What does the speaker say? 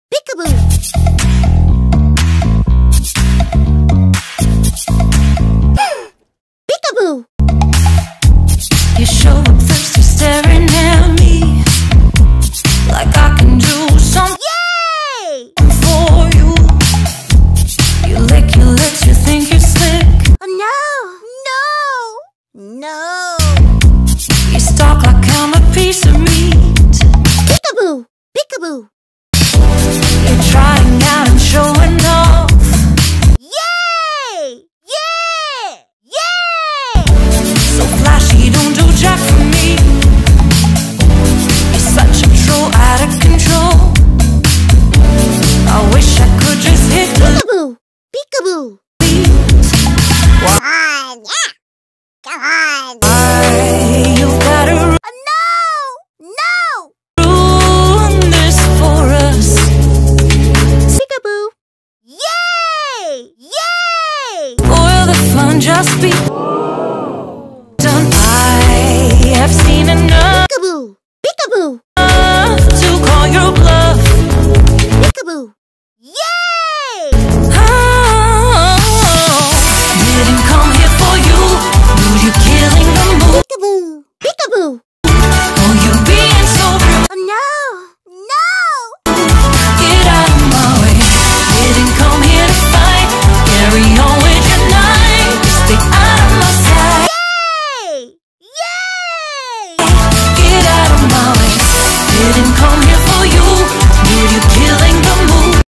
Peekaboo. Peekaboo. You show up first, you're staring at me like I can do something. Yay! For you. You lick your lips, you think you're slick. Oh no! No! No! You stalk like I'm a piece of meat. Peekaboo! Peekaboo! You're trying out and showing off. Yay! Yay! Yay! So flashy, don't do jack for me. You're such a troll, out of control. I wish I could just hit the Peekaboo! Peekaboo! Come on! Yeah! Come on! You gotta No! No! ruin this for us. Peekaboo! Yay! Yay! Or will the fun just be